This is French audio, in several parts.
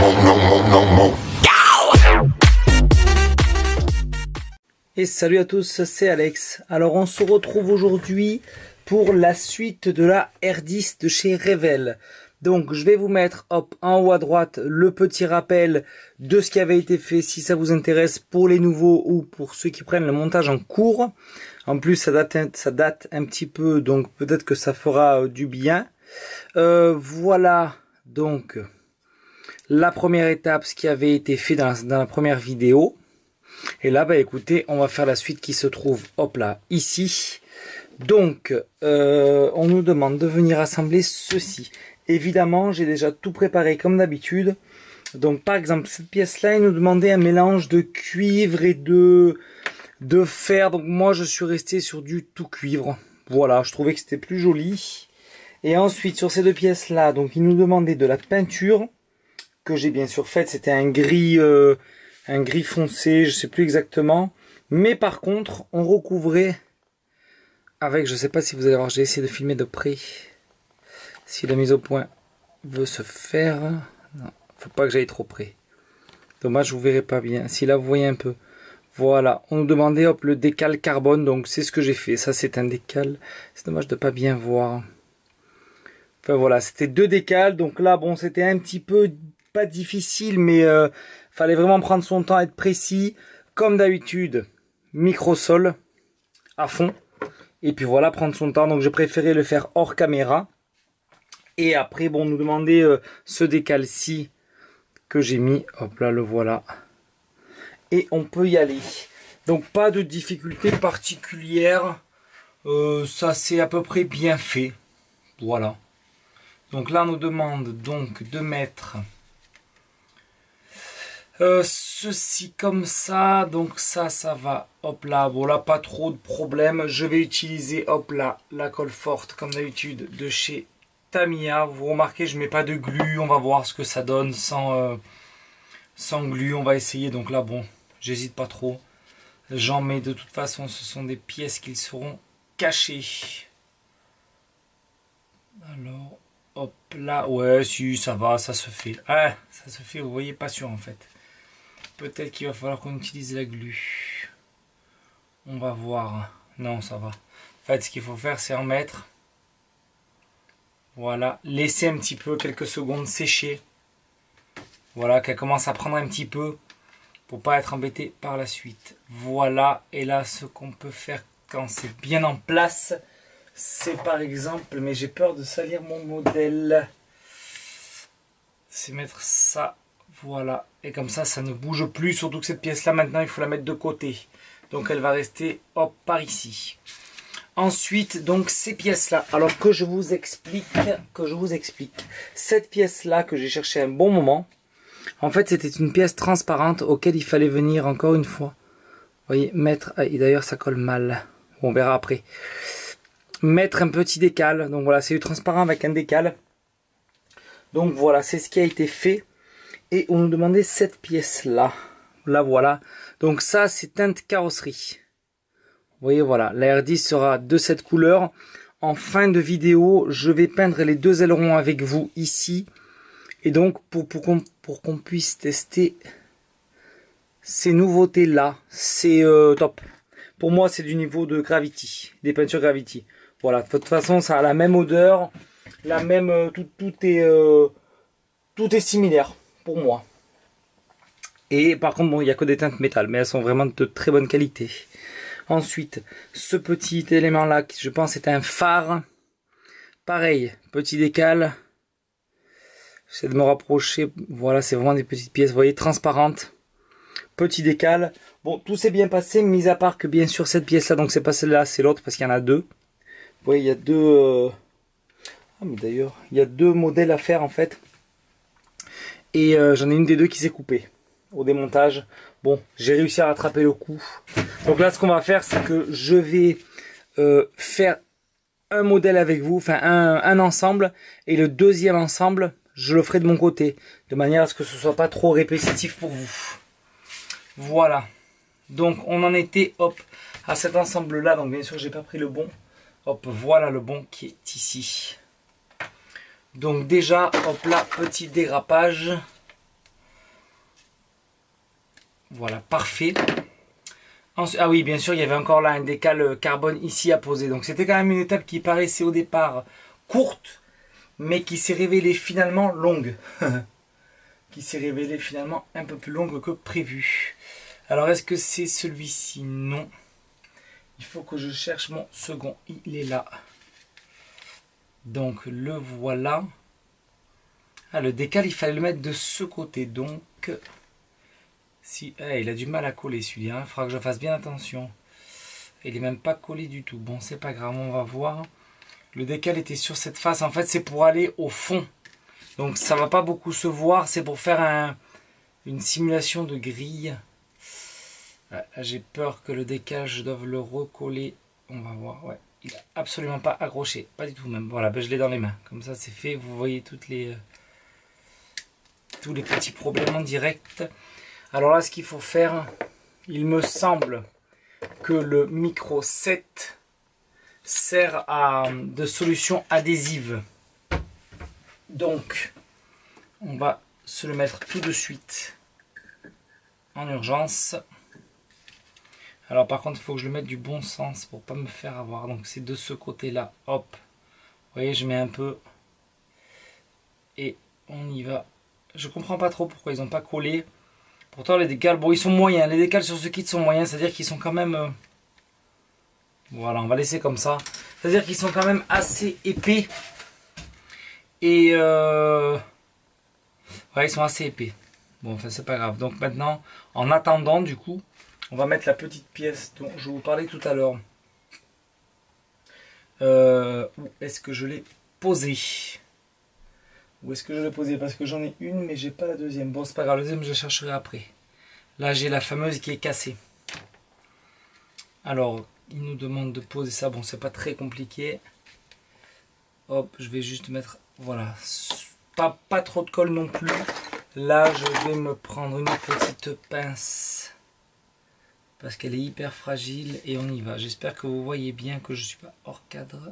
Et salut à tous, c'est Alex. Alors on se retrouve aujourd'hui pour la suite de la R10 de chez Revell. Donc je vais vous mettre hop en haut à droite le petit rappel de ce qui avait été fait si ça vous intéresse pour les nouveaux ou pour ceux qui prennent le montage en cours. En plus ça date un petit peu, donc peut-être que ça fera du bien. Voilà donc la première étape, ce qui avait été fait dans la première vidéo. Et là, bah écoutez, on va faire la suite qui se trouve, hop là, ici. Donc, on nous demande de venir assembler ceci. Évidemment, j'ai déjà tout préparé comme d'habitude. Donc, par exemple, cette pièce-là, il nous demandait un mélange de cuivre et de fer. Donc, moi, je suis resté sur du tout cuivre. Voilà, je trouvais que c'était plus joli. Et ensuite, sur ces deux pièces-là, donc, il nous demandait de la peinture, que j'ai bien sûr faite. C'était un gris foncé, je sais plus exactement. Mais par contre, on recouvrait avec, je sais pas si vous allez voir, j'ai essayé de filmer de près. Si la mise au point veut se faire. Non, faut pas que j'aille trop près. Dommage, vous verrez pas bien. Si là, vous voyez un peu. Voilà, on nous demandait hop, le décal carbone, donc c'est ce que j'ai fait. Ça, c'est un décal. C'est dommage de pas bien voir. Enfin voilà, c'était deux décals. Donc là, bon, c'était un petit peu pas difficile, mais fallait vraiment prendre son temps, être précis. Comme d'habitude, microsol à fond. Et puis voilà, prendre son temps. Donc j'ai préféré le faire hors caméra. Et après, bon, nous demander ce décal-ci que j'ai mis. Hop là, le voilà. Et on peut y aller. Donc pas de difficulté particulière. Ça c'est à peu près bien fait. Voilà. Donc là, on nous demande donc de mettre ceci comme ça. Donc ça va. Hop là. Bon là, pas trop de problème. Je vais utiliser, hop là, la colle forte comme d'habitude de chez Tamiya. Vous remarquez, je mets pas de glu. On va voir ce que ça donne sans glu. On va essayer. Donc là, bon, j'hésite pas trop. J'en mets de toute façon. Ce sont des pièces qui seront cachées. Alors... hop là, ouais, si, ça va, ça se fait. Ah, ça se fait, vous voyez, pas sûr en fait. Peut-être qu'il va falloir qu'on utilise la glu. On va voir. Non, ça va. En fait, ce qu'il faut faire, c'est en mettre. Voilà, laisser un petit peu, quelques secondes sécher. Voilà, qu'elle commence à prendre un petit peu pour pas être embêté par la suite. Voilà, et là, ce qu'on peut faire quand c'est bien en place, c'est par exemple, mais j'ai peur de salir mon modèle, c'est mettre ça, voilà, et comme ça ne bouge plus, surtout que cette pièce là maintenant il faut la mettre de côté, donc elle va rester hop par ici. Ensuite donc ces pièces là, alors que je vous explique, cette pièce là que j'ai cherché un bon moment, en fait c'était une pièce transparente auquel il fallait venir encore une fois, vous voyez, mettre, et d'ailleurs ça colle mal, on verra après. Mettre un petit décal, donc voilà, c'est du transparent avec un décal. Donc voilà, c'est ce qui a été fait. Et on nous demandait cette pièce là, la voilà. Donc ça c'est teinte carrosserie. Vous voyez, voilà, la R10 sera de cette couleur. En fin de vidéo, je vais peindre les deux ailerons avec vous ici. Et donc pour qu'on puisse tester ces nouveautés là, c'est top. Pour moi c'est du niveau de Gravity, des peintures Gravity. Voilà, de toute façon, ça a la même odeur, la même, tout est similaire pour moi. Et par contre, bon, il n'y a que des teintes métal, mais elles sont vraiment de très bonne qualité. Ensuite, ce petit élément-là, qui je pense est un phare. Pareil, petit décal. J'essaie de me rapprocher. Voilà, c'est vraiment des petites pièces, vous voyez, transparentes. Petit décal. Bon, tout s'est bien passé, mis à part que bien sûr cette pièce-là, donc c'est pas celle-là, c'est l'autre, parce qu'il y en a deux. Vous voyez, il y a deux... Ah, mais d'ailleurs, il y a deux modèles à faire en fait. Et j'en ai une des deux qui s'est coupée au démontage. Bon, j'ai réussi à rattraper le coup. Donc là, ce qu'on va faire, c'est que je vais faire un modèle avec vous, enfin un ensemble. Et le deuxième ensemble, je le ferai de mon côté. De manière à ce que ce soit pas trop répétitif pour vous. Voilà. Donc, on en était, hop, à cet ensemble-là. Donc, bien sûr, j'ai pas pris le bon. Hop, voilà le bon qui est ici. Donc déjà, hop là, petit dérapage. Voilà, parfait. Ensuite, ah oui, bien sûr, il y avait encore là un décal carbone ici à poser. Donc c'était quand même une étape qui paraissait au départ courte, mais qui s'est révélée finalement longue. Qui s'est révélée finalement un peu plus longue que prévu. Alors est-ce que c'est celui-ci? Non. Il faut que je cherche mon second. Il est là. Donc le voilà. Ah, le décal, il fallait le mettre de ce côté. Donc, si, il a du mal à coller celui-là. Il faudra que je fasse bien attention. Il n'est même pas collé du tout. Bon, c'est pas grave, on va voir. Le décal était sur cette face. En fait, c'est pour aller au fond. Donc, ça va pas beaucoup se voir. C'est pour faire une simulation de grille. J'ai peur que le décal, je doive le recoller. On va voir, ouais. Il n'a absolument pas accroché. Pas du tout même. Voilà, ben, je l'ai dans les mains. Comme ça, c'est fait. Vous voyez tous les petits problèmes en direct. Alors là, ce qu'il faut faire, il me semble que le micro 7 sert de solution adhésive. Donc, on va se le mettre tout de suite en urgence. Alors par contre, il faut que je le mette du bon sens pour pas me faire avoir. Donc c'est de ce côté-là. Hop. Vous voyez, je mets un peu. Et on y va. Je comprends pas trop pourquoi ils n'ont pas collé. Pourtant les décals, bon ils sont moyens. Les décals sur ce kit sont moyens. C'est-à-dire qu'ils sont quand même... Voilà, on va laisser comme ça. C'est-à-dire qu'ils sont quand même assez épais. Et... Ouais, ils sont assez épais. Bon, enfin c'est pas grave. Donc maintenant, en attendant du coup... On va mettre la petite pièce dont je vous parlais tout à l'heure. Où est-ce que je l'ai posée? Où est-ce que je l'ai posée? Parce que j'en ai une, mais j'ai pas la deuxième. Bon, c'est pas grave, la deuxième, je la chercherai après. Là, j'ai la fameuse qui est cassée. Alors, il nous demande de poser ça. Bon, c'est pas très compliqué. Hop, je vais juste mettre... Voilà. Pas trop de colle non plus. Là, je vais me prendre une petite pince. Parce qu'elle est hyper fragile et on y va. J'espère que vous voyez bien que je ne suis pas hors cadre.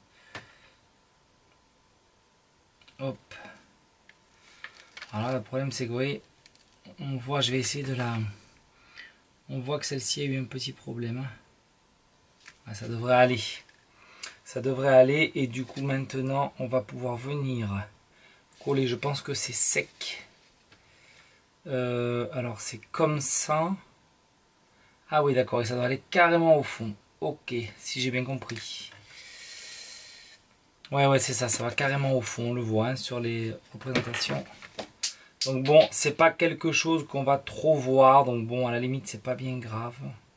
Hop. Alors là, le problème c'est que vous voyez, on voit, je vais essayer de la... On voit que celle-ci a eu un petit problème. Ah, ça devrait aller. Ça devrait aller et du coup maintenant on va pouvoir venir coller. Je pense que c'est sec. Alors c'est comme ça. Ah oui d'accord, et ça doit aller carrément au fond. Ok, si j'ai bien compris. Ouais c'est ça, ça va carrément au fond, on le voit hein, sur les représentations. Donc bon, c'est pas quelque chose qu'on va trop voir, donc bon à la limite c'est pas bien grave.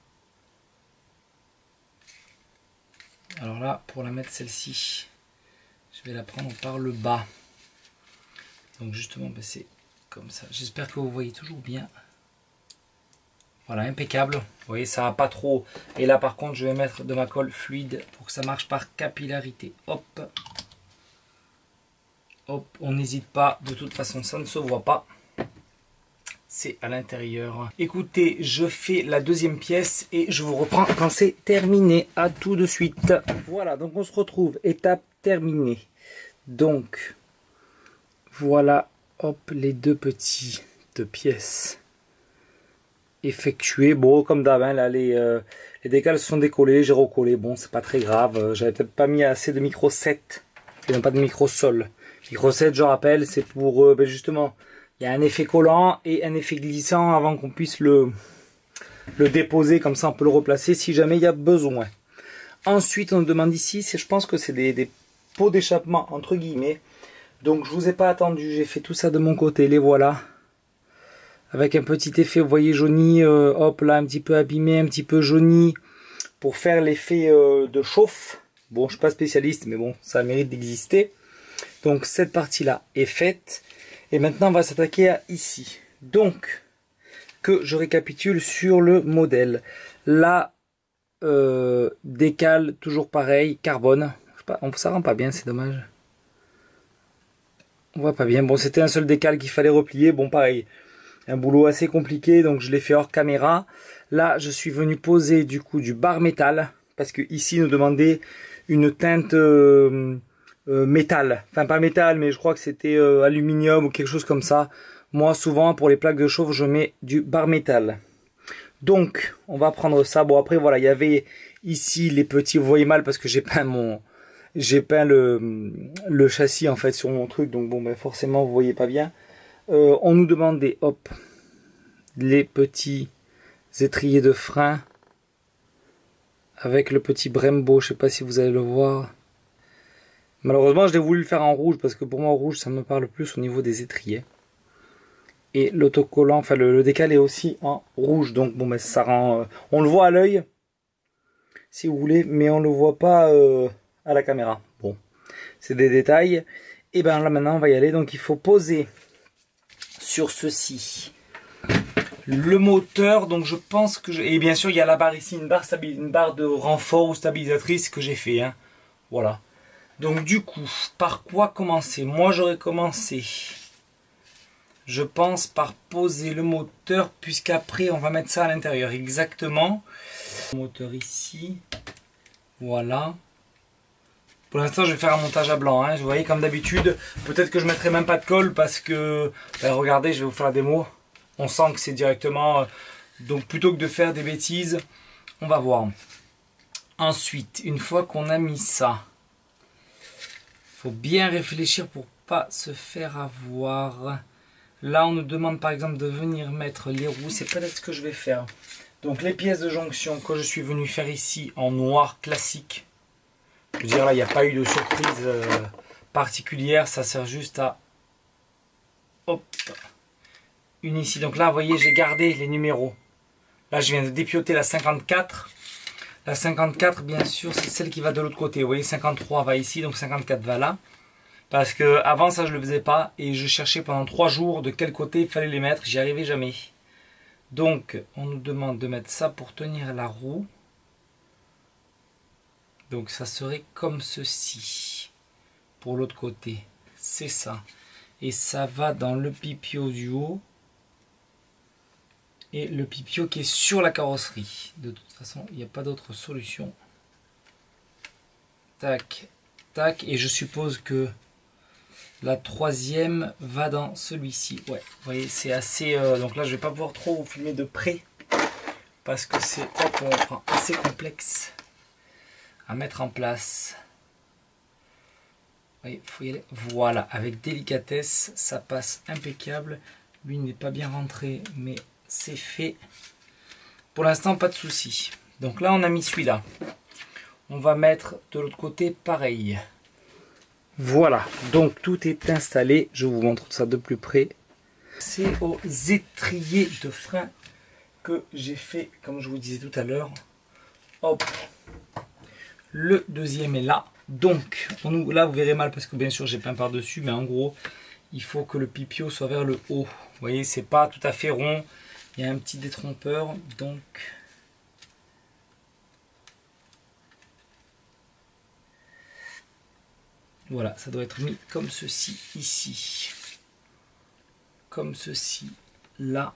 Alors là, pour la mettre celle-ci, je vais la prendre par le bas. Donc justement, ben, c'est comme ça. J'espère que vous voyez toujours bien. Voilà, impeccable. Vous voyez, ça va pas trop. Et là, par contre, je vais mettre de ma colle fluide pour que ça marche par capillarité. Hop. Hop, on n'hésite pas. De toute façon, ça ne se voit pas. C'est à l'intérieur. Écoutez, je fais la deuxième pièce et je vous reprends quand c'est terminé. À tout de suite. Voilà, donc on se retrouve. Étape terminée. Donc, voilà, hop, les deux petites pièces effectué. Bon, comme d'hab, hein, là, les décals se sont décollés, j'ai recollé. Bon, c'est pas très grave. J'avais peut-être pas mis assez de micro 7 et non pas de micro sol. Micro 7, je rappelle, c'est pour ben justement, il y a un effet collant et un effet glissant avant qu'on puisse le déposer. Comme ça, on peut le replacer si jamais il y a besoin. Ensuite, on demande ici, je pense que c'est des pots d'échappement entre guillemets. Donc, je vous ai pas attendu. J'ai fait tout ça de mon côté. Les voilà. Avec un petit effet, vous voyez, jauni, hop là, un petit peu abîmé, un petit peu jauni, pour faire l'effet de chauffe. Bon, je suis pas spécialiste, mais bon, ça mérite d'exister. Donc, cette partie-là est faite. Et maintenant, on va s'attaquer à ici. Donc, que je récapitule sur le modèle. Là, décale, toujours pareil, carbone. Je sais pas, ça rend pas bien, c'est dommage. On voit pas bien. Bon, c'était un seul décal qu'il fallait replier. Bon, pareil. Un boulot assez compliqué, donc je l'ai fait hors caméra. Là, je suis venu poser du coup du bar métal, parce que ici, nous demandait une teinte métal. Enfin, pas métal, mais je crois que c'était aluminium ou quelque chose comme ça. Moi, souvent, pour les plaques de chauffe, je mets du bar métal. Donc, on va prendre ça. Bon, après, voilà, il y avait ici les petits, vous voyez mal parce que j'ai peint le châssis en fait sur mon truc. Donc bon, ben forcément, vous voyez pas bien. On nous demandait, hop, les petits étriers de frein avec le petit Brembo. Je sais pas si vous allez le voir. Malheureusement, je l'ai voulu le faire en rouge parce que pour moi, rouge, ça me parle plus au niveau des étriers. Et l'autocollant, enfin le décal est aussi en rouge. Donc bon, ben ça rend, on le voit à l'œil, si vous voulez, mais on le voit pas à la caméra. Bon, c'est des détails. Et ben là maintenant, on va y aller. Donc il faut poser sur ceci le moteur. Donc je pense que et bien sûr il y a la barre ici, une barre de renfort ou stabilisatrice que j'ai fait. Hein. Voilà. Donc du coup, par quoi commencer? Moi j'aurais commencé, je pense, par poser le moteur, puisqu'après on va mettre ça à l'intérieur. Exactement. Le moteur ici. Voilà. Pour l'instant je vais faire un montage à blanc. Hein. Vous voyez, comme d'habitude. Peut-être que je mettrai même pas de colle parce que, ben, regardez, je vais vous faire la démo. On sent que c'est directement... donc plutôt que de faire des bêtises, on va voir. Ensuite, une fois qu'on a mis ça, faut bien réfléchir pour pas se faire avoir. Là, on nous demande par exemple de venir mettre les roues. C'est peut-être ce que je vais faire. Donc les pièces de jonction que je suis venu faire ici en noir classique. Je veux dire, là, il n'y a pas eu de surprise particulière. Ça sert juste à... hop, une ici. Donc là, vous voyez, j'ai gardé les numéros. Là, je viens de dépioter la 54. La 54, bien sûr, c'est celle qui va de l'autre côté. Vous voyez, 53 va ici, donc 54 va là. Parce que avant ça, je le faisais pas. Et je cherchais pendant 3 jours de quel côté il fallait les mettre. J'y arrivais jamais. Donc, on nous demande de mettre ça pour tenir la roue. Donc, ça serait comme ceci. Pour l'autre côté. C'est ça. Et ça va dans le pipio du haut. Et le pipio qui est sur la carrosserie. De toute façon, il n'y a pas d'autre solution. Tac, tac. Et je suppose que la troisième va dans celui-ci. Ouais, vous voyez, c'est assez... donc là, je vais pas pouvoir trop vous filmer de près. Parce que c'est assez complexe à mettre en place. Oui, faut y aller. Voilà, avec délicatesse, ça passe impeccable. Lui n'est pas bien rentré, mais c'est fait. Pour l'instant, pas de souci. Donc là, on a mis celui-là. On va mettre de l'autre côté pareil. Voilà, donc tout est installé. Je vous montre ça de plus près. C'est aux étriers de frein que j'ai fait, comme je vous disais tout à l'heure. Hop, le deuxième est là. Donc, là vous verrez mal parce que bien sûr j'ai peint par dessus, mais en gros, il faut que le pipio soit vers le haut. Vous voyez, c'est pas tout à fait rond. Il y a un petit détrompeur, donc... voilà, ça doit être mis comme ceci, ici. Comme ceci, là.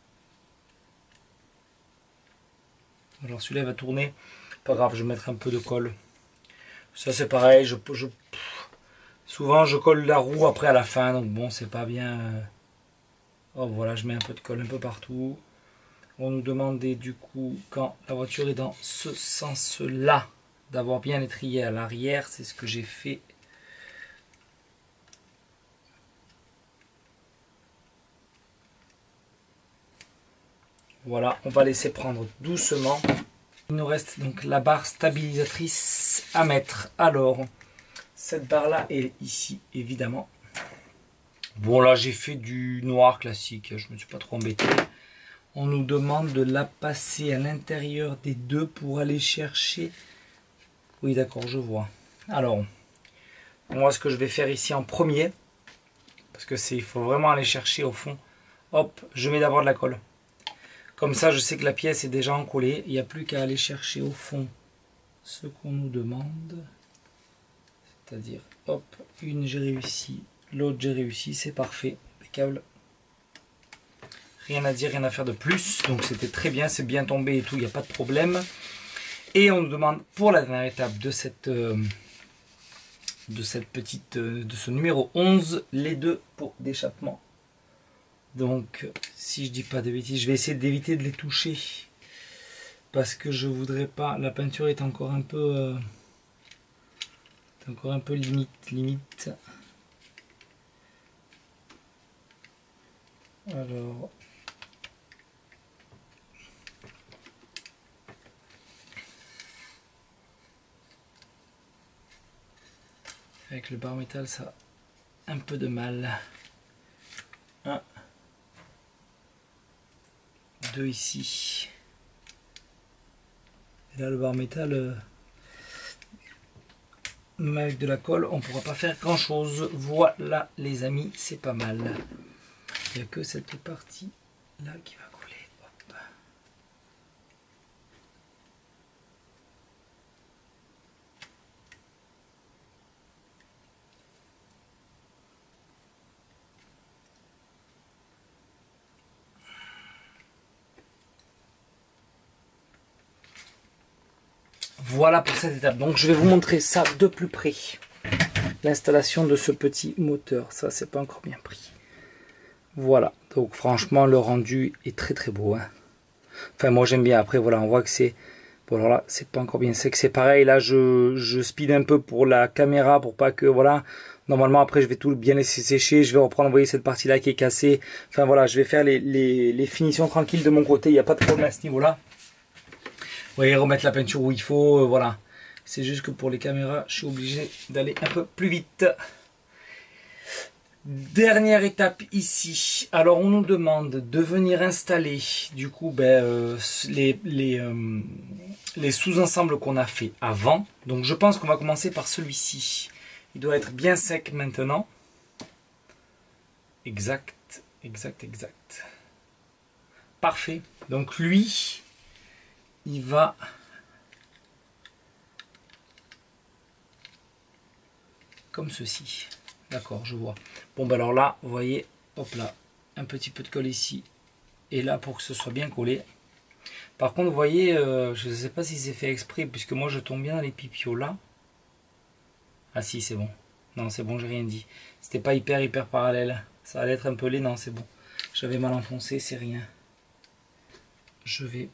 Alors celui-là va tourner. Pas grave, je vais mettre un peu de colle. Ça c'est pareil, souvent je colle la roue après à la fin, donc bon, c'est pas bien. Oh voilà, je mets un peu de colle un peu partout. On nous demandait du coup, quand la voiture est dans ce sens-là, d'avoir bien l'étrier à l'arrière. C'est ce que j'ai fait. Voilà, on va laisser prendre doucement. Il nous reste donc la barre stabilisatrice à mettre. Alors, cette barre-là est ici, évidemment. Bon, là, j'ai fait du noir classique. Je ne me suis pas trop embêté. On nous demande de la passer à l'intérieur des deux pour aller chercher... oui, d'accord, je vois. Alors, moi, ce que je vais faire ici en premier, parce que il faut vraiment aller chercher au fond. Hop, je mets d'abord de la colle. Comme ça, je sais que la pièce est déjà encollée. Il n'y a plus qu'à aller chercher au fond ce qu'on nous demande. C'est-à-dire, hop, une j'ai réussi, l'autre j'ai réussi, c'est parfait, impeccable. Rien à dire, rien à faire de plus. Donc c'était très bien, c'est bien tombé et tout, il n'y a pas de problème. Et on nous demande pour la dernière étape de ce numéro 11, les deux pots d'échappement. Donc, si je dis pas de bêtises, je vais essayer d'éviter de les toucher parce que je voudrais pas, la peinture est encore un peu limite. Alors avec le bar métal, ça a un peu de mal. 1, 2 ici. Et là, le bar métal, même avec de la colle, on pourra pas faire grand chose. Voilà, les amis, c'est pas mal. Il n'y a que cette partie là qui va coller. Hop. Voilà pour cette étape. Donc je vais vous montrer ça de plus près. L'installation de ce petit moteur. Ça, c'est pas encore bien pris. Voilà. Donc franchement, le rendu est très très beau. Hein. Enfin, moi j'aime bien. Après, voilà, on voit que c'est... Bon, alors là, c'est pas encore bien sec. C'est pareil. Là, je speed un peu pour la caméra pour pas que... Voilà. Normalement, après, je vais tout bien laisser sécher. Je vais reprendre, vous voyez, cette partie-là qui est cassée. Enfin, voilà, je vais faire les finitions tranquilles de mon côté. Il n'y a pas de problème à ce niveau-là. Vous voyez, remettre la peinture où il faut, voilà. C'est juste que pour les caméras, je suis obligé d'aller un peu plus vite. Dernière étape ici. Alors, on nous demande de venir installer, du coup, les sous-ensembles qu'on a fait avant. Donc, je pense qu'on va commencer par celui-ci. Il doit être bien sec maintenant. Exact. Parfait. Donc, lui... il va comme ceci. D'accord, je vois. Bon, ben alors là, vous voyez, hop là, un petit peu de colle ici et là pour que ce soit bien collé. Par contre, vous voyez, je ne sais pas si c'est fait exprès puisque moi je tombe bien dans les pipiots là. Ah si, c'est bon. Non, c'est bon, j'ai rien dit. C'était pas hyper parallèle. Ça allait être un peu laid, non, c'est bon. J'avais mal enfoncé, c'est rien. Je vais...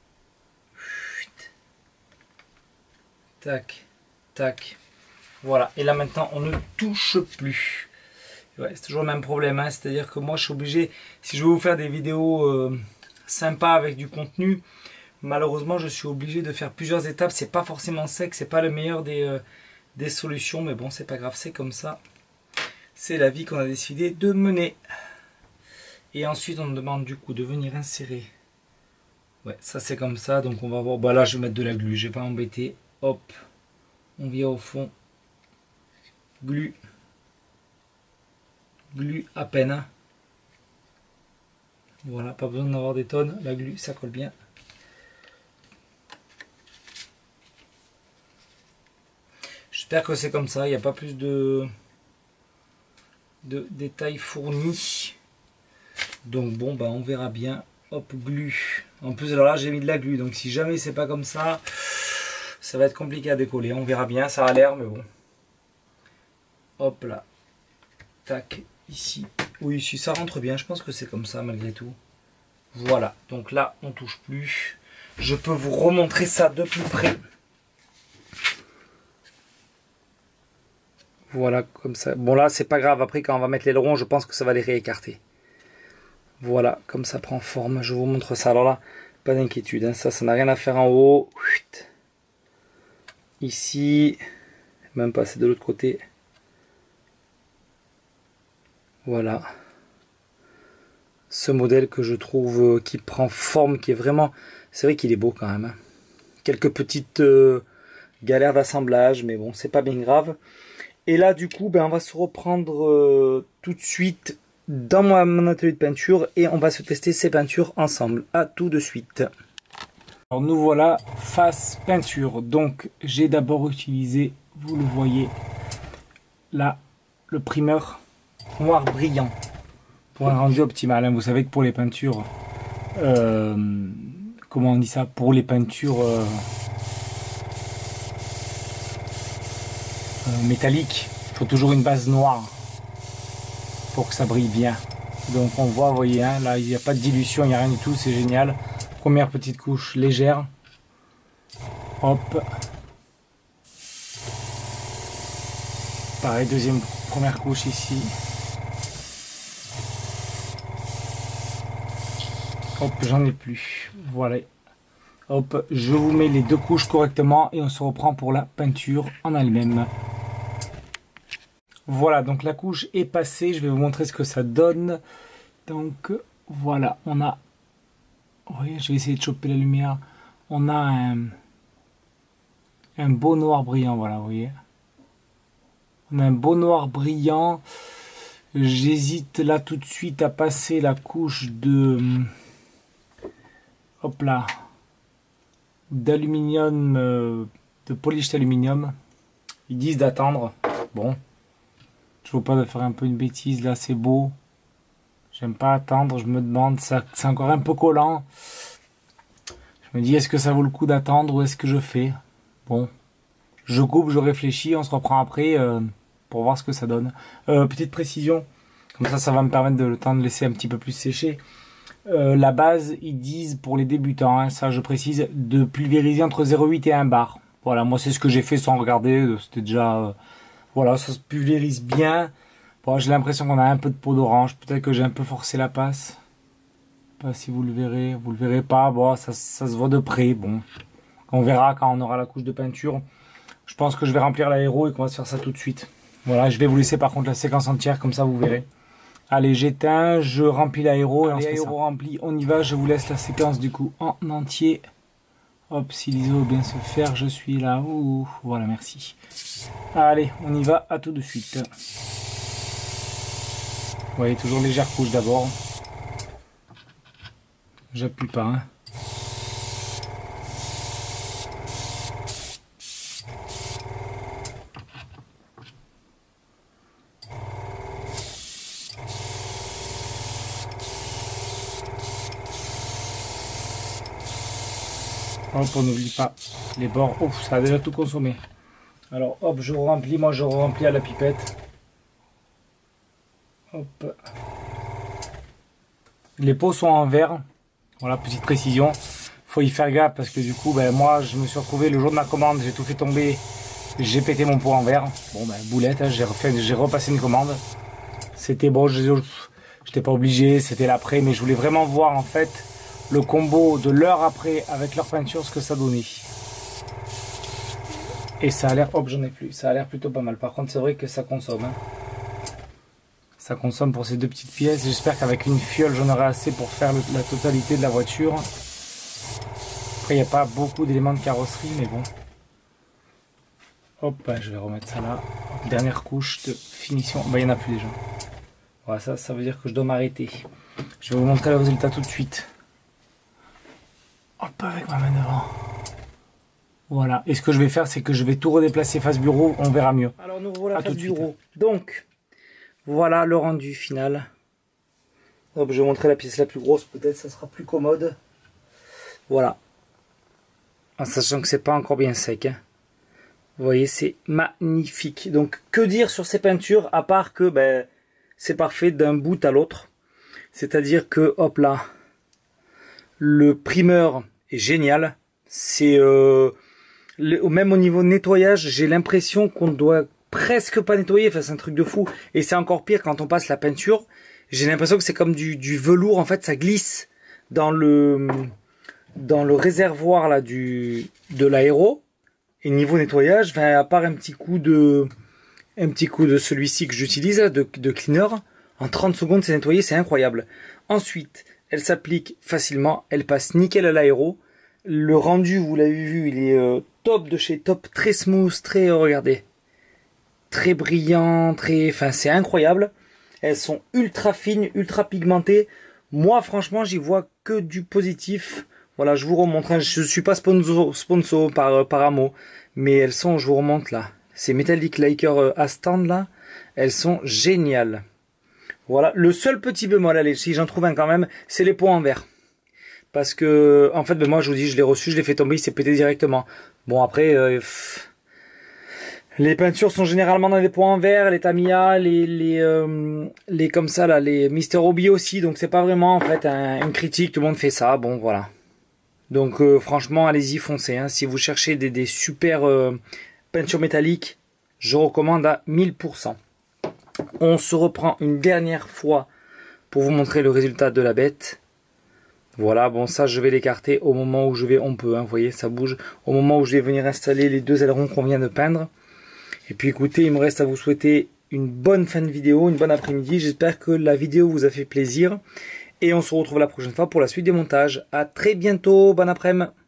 tac, voilà. Et là maintenant on ne touche plus. Ouais, c'est toujours le même problème, hein. C'est-à-dire que moi je suis obligé, si je veux vous faire des vidéos sympas avec du contenu, malheureusement je suis obligé de faire plusieurs étapes. C'est pas forcément sec, c'est pas le meilleur des solutions, mais bon, c'est pas grave, c'est comme ça. C'est la vie qu'on a décidé de mener. Et ensuite on me demande du coup de venir insérer. Ouais, ça c'est comme ça, donc on va voir. Bah là je vais mettre de la glu, je vais pas m'embêter. Hop, on vient au fond, glu à peine. Voilà, pas besoin d'avoir des tonnes, la glu ça colle bien. J'espère que c'est comme ça, il n'y a pas plus de détails fournis. Donc bon, bah on verra bien. Hop, glu. En plus, alors là j'ai mis de la glu, donc si jamais c'est pas comme ça, ça va être compliqué à décoller. On verra bien, ça a l'air, mais bon. Hop là. Tac, ici. Oui, ici ça rentre bien. Je pense que c'est comme ça malgré tout. Voilà. Donc là, on touche plus. Je peux vous remontrer ça de plus près. Voilà, comme ça. Bon là, c'est pas grave. Après, quand on va mettre l'aileron, je pense que ça va les réécarter. Voilà, comme ça prend forme. Je vous montre ça. Alors là, pas d'inquiétude. Hein. Ça n'a rien à faire en haut. Ici, même pas, c'est de l'autre côté. Voilà. Ce modèle que je trouve qui prend forme, qui est vraiment... C'est vrai qu'il est beau quand même. Hein. Quelques petites galères d'assemblage, mais bon, c'est pas bien grave. Et là, du coup, on va se reprendre tout de suite dans mon atelier de peinture et on va se tester ces peintures ensemble. À tout de suite. Alors nous voilà face peinture. Donc j'ai d'abord utilisé, vous le voyez là, le primeur noir brillant pour un rendu optimal. Hein. Vous savez que pour les peintures, comment on dit ça, pour les peintures métalliques, il faut toujours une base noire pour que ça brille bien. Donc on voit, vous voyez, hein, là il n'y a pas de dilution, il n'y a rien du tout, c'est génial. Première petite couche légère, Hop. Pareil, première couche ici. Hop, j'en ai plus. Voilà. Hop, je vous mets les deux couches correctement et on se reprend pour la peinture en elle-même. Voilà, donc la couche est passée. Je vais vous montrer ce que ça donne. Donc voilà, on a... Vous voyez, je vais essayer de choper la lumière. On a un beau noir brillant, voilà, vous voyez. On a un beau noir brillant. J'hésite là tout de suite à passer la couche de... Hop là. D'aluminium, de polish aluminium. Ils disent d'attendre. Bon. Je ne veux pas de faire un peu une bêtise. Là, c'est beau. J'aime pas attendre. Je me demande, c'est encore un peu collant. Je me dis, est-ce que ça vaut le coup d'attendre ou est-ce que je fais? Bon. Je coupe, je réfléchis. On se reprend après pour voir ce que ça donne. Petite précision. Comme ça va me permettre de le temps de laisser un petit peu plus sécher. La base, ils disent pour les débutants, hein, ça je précise, de pulvériser entre 0,8 et 1 bar. Voilà, moi c'est ce que j'ai fait sans regarder, c'était déjà... voilà, ça se pulvérise bien. Bon, j'ai l'impression qu'on a un peu de peau d'orange, peut-être que j'ai un peu forcé la passe. Pas si vous le verrez pas, bon, ça se voit de près, bon. On verra quand on aura la couche de peinture. Je pense que je vais remplir l'aéro et qu'on va se faire ça tout de suite. Voilà, je vais vous laisser par contre la séquence entière, comme ça vous verrez. Allez, j'éteins, je remplis l'aéro et on se fait ça. L'aéro rempli, on y va, je vous laisse la séquence du coup en entier. Hop, si l'ISO veut bien se faire, je suis là. Ouh, voilà, merci. Allez, on y va, à tout de suite. Vous voyez, toujours légère couche d'abord. J'appuie pas, hein. Hop, on n'oublie pas les bords. Ouf, ça a déjà tout consommé. Alors, hop, je remplis. Moi, je remplis à la pipette. Hop. Les pots sont en verre. Voilà, petite précision. Faut y faire gaffe parce que du coup, ben, moi, je me suis retrouvé le jour de ma commande. J'ai tout fait tomber. J'ai pété mon pot en verre. Bon, ben, boulette, hein, j'ai repassé une commande. C'était bon, j'étais pas obligé. C'était l'après, mais je voulais vraiment voir en fait le combo de l'heure après avec leur peinture, ce que ça donnait. Et ça a l'air, hop, j'en ai plus, ça a l'air plutôt pas mal. Par contre, c'est vrai que ça consomme. Hein. Ça consomme pour ces deux petites pièces. J'espère qu'avec une fiole, j'en aurai assez pour faire la totalité de la voiture. Après, il n'y a pas beaucoup d'éléments de carrosserie, mais bon. Hop, je vais remettre ça là. Hop, dernière couche de finition. Bah, il n'y en a plus déjà. Voilà, ça veut dire que je dois m'arrêter. Je vais vous montrer le résultat tout de suite. Hop, avec ma main devant. Voilà. Et ce que je vais faire, c'est que je vais tout redéplacer face bureau. On verra mieux. Alors, nous revoilà face bureau. Donc, voilà le rendu final. Hop, je vais montrer la pièce la plus grosse. Peut-être ça sera plus commode. Voilà. En sachant que c'est pas encore bien sec. Hein. Vous voyez, c'est magnifique. Donc, que dire sur ces peintures, à part que ben, c'est parfait d'un bout à l'autre. C'est-à-dire que, hop là, le primeur est génial. C'est même au niveau nettoyage, j'ai l'impression qu'on doit presque pas nettoyer. Enfin, c'est un truc de fou. Et c'est encore pire quand on passe la peinture. J'ai l'impression que c'est comme du velours. En fait, ça glisse dans le réservoir là de l'aéro. Et niveau nettoyage, enfin, à part un petit coup de celui-ci que j'utilise, de cleaner, en 30 secondes c'est nettoyé, c'est incroyable. Ensuite, elle s'applique facilement, elle passe nickel à l'aéro. Le rendu, vous l'avez vu, il est top de chez top, très smooth, très, regardez, très brillant, enfin c'est incroyable. Elles sont ultra fines, ultra pigmentées. Moi franchement, j'y vois que du positif. Voilà, je vous remontre, hein. Je suis pas sponsor par Amo, mais elles sont, je vous remonte là. Ces Metallic Laker à stand là, elles sont géniales. Voilà, le seul petit bémol, allez, si j'en trouve un quand même, c'est les pots en verre. Parce que, en fait, ben moi je vous dis, je l'ai reçu, je l'ai fait tomber, il s'est pété directement. Bon après, les peintures sont généralement dans des pots en verre, les Tamiya, les comme ça là, les Mister Hobby aussi, donc c'est pas vraiment en fait une critique, tout le monde fait ça, bon voilà. Donc franchement, allez-y, foncez. Hein. Si vous cherchez des super peintures métalliques, je recommande à 1000%. On se reprend une dernière fois pour vous montrer le résultat de la bête. Voilà, bon ça je vais l'écarter au moment où je vais, on peut, hein, vous voyez, ça bouge. Au moment où je vais venir installer les deux ailerons qu'on vient de peindre. Et puis écoutez, il me reste à vous souhaiter une bonne fin de vidéo, une bonne après-midi. J'espère que la vidéo vous a fait plaisir. Et on se retrouve la prochaine fois pour la suite des montages. À très bientôt, bon après-midi.